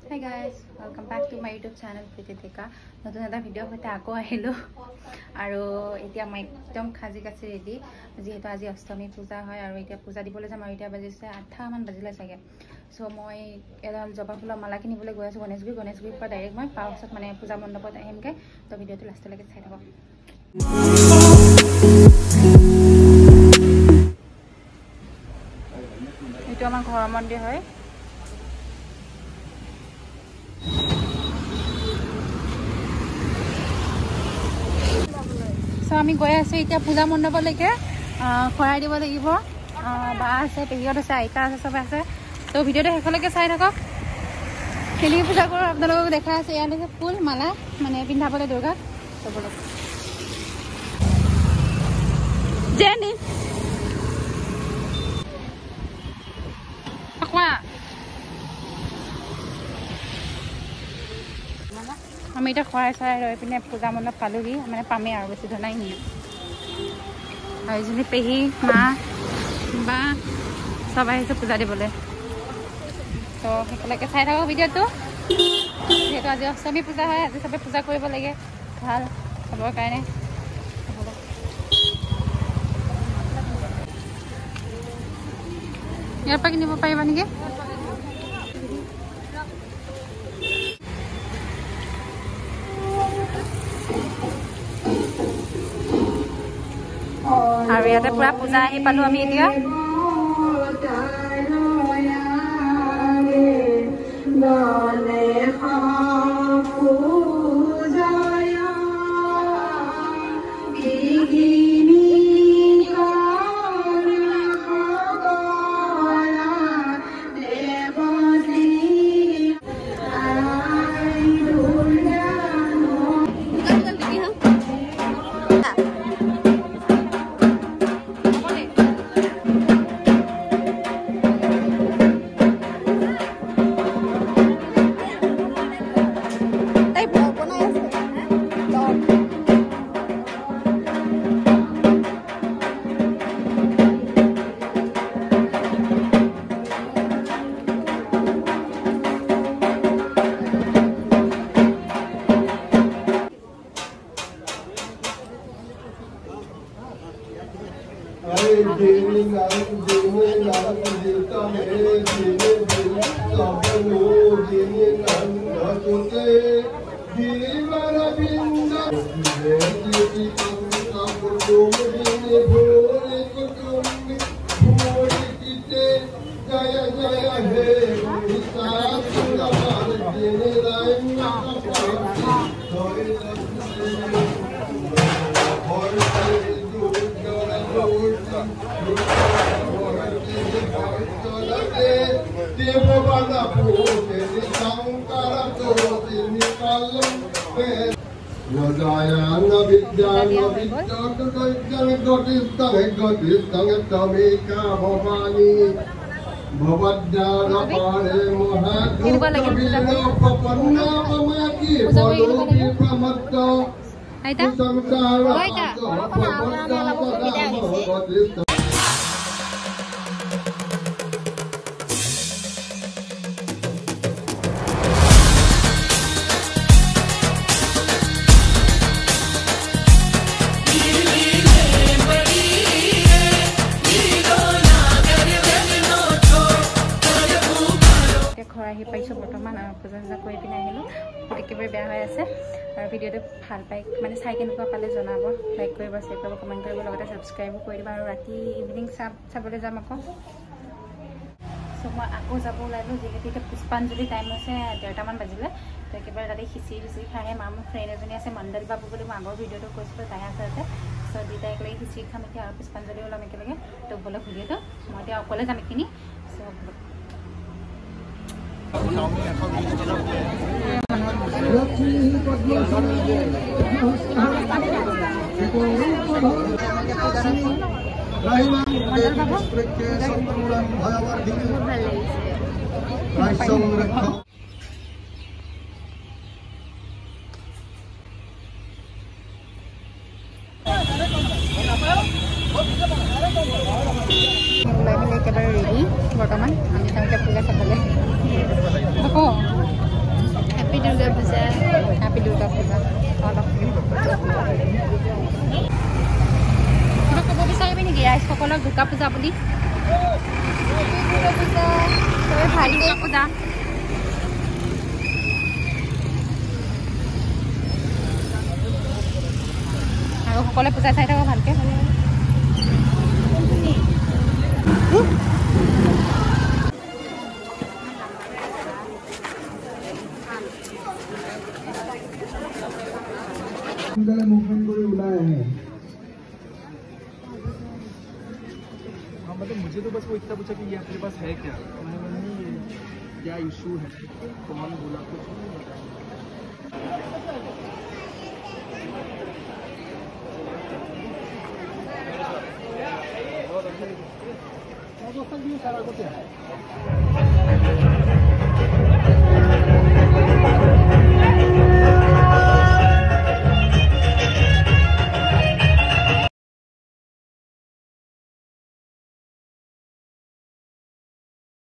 Hi guys, welcome back to my YouTube channel Priti Deka. নতুন এটা video হতে আকৌ আহিলো আৰু এতিয়া মই একদম খাজি কাছি ৰেডি যেহেতু আজি অষ্টমী পূজা হয় আৰু এতিয়া পূজা দিবলৈ যাম আৰু এতিয়া বাজিছে 8 মান বাজিলে চাগে সো মই এডাল জবা ফুলৰ মালা কিনিবলৈ গৈ আছো গণেশগুৰিৰ পৰা ডাইৰেক্ট মই পাউছত মানে পূজা মণ্ডপত আহিমকে তো ভিডিওটো লাষ্টলৈকে চাই থাকক এইটো আমাৰ ঘৰৰ মন্দিৰ হয় So আমি গৈ আছো এতিয়া পূজা মণ্ডপলৈকে খৰাই দিব লাগিব বা আছে পেহিয়ত আছে আইতা আছে সব আছে তো ভিডিওটো শেষলৈকে চাই থাকক কেনেকৈ পূজা কৰোঁ আপোনালোকক দেখাই আছে ইয়াত আছে ফুল মালা মানে পিন্ধাবলৈ দুৰ্গা চবলৈ জেনি আমি এটা খৰাই চৰাই ৰৈ পিনে পূজা মণ্ডপ পালোহি মানে পামেই আৰু বেছি ধনাই নি আৰু এজনী পেহী মা বা সব আহিছে পূজা দিবলৈ তো সেইকাৰণে চাই থাকক ভিডিঅ'টো যিহেতু আজি অষ্টমী পূজা হয় আজি সবে পূজা কৰিব লাগে ভাল সবৰ কাৰণে ইয়াৰ পৰা কিনিব পাৰিবা নেকি আৰু ইয়াতে পুৰা পূজা আহি পালো আমি এতিয়া ভিডিওটো ভাল পাই মানে চাই কেনেকুৱা পালে জনাব লাইক কৰিব শ্বেয়াৰ কৰিব কমেণ্ট কৰিব লগতে সাবস্ক্ৰাইবো কৰি দিব আৰু ৰাতি ইভিনিং চাবলৈ যাম আকৌ সো মই আকৌ যাব ওলাইলোঁ যিহেতু এতিয়া পুষ্পাঞ্জলি টাইম হৈছে 1:30 মান বাজিলে তো একেবাৰে তাতে খিচিৰি খাই মা মোৰ ফ্ৰেণ্ড এজনী আছে মণ্ডল বাবু বুলি মই আগৰ ভিডিঅ'টো কৈছিলোঁ তাই আছে তাতে সো দুইটাই একেলগে খিচিৰি খাম এতিয়া আৰু পুষ্পাঞ্জলি ওলাম একেলগে তো বলক ভিডিঅ'টো মই এতিয়া অকলে যাম এইখিনি সো বৰ্তমান আমি তাতে পূজা চাবলৈ দেখো Durga Puja. Happy Durga Puja, all of you. Kita kau bisa ini nih guys, kau kalau Durga Puja budi. Durga Puja. Soalnya Happy Durga Puja. Aku সকলোৱে পূজা চাই থাকো ভালকে। मूवमेंट को बुलाया है। हाँ मतलब मुझे तो बस वो इतना पूछा कि ये आपके पास है क्या, मैंने बोला नहीं क्या इशू है, तो मैंने बोला कुछ नहीं बताया। सारा कुछ है।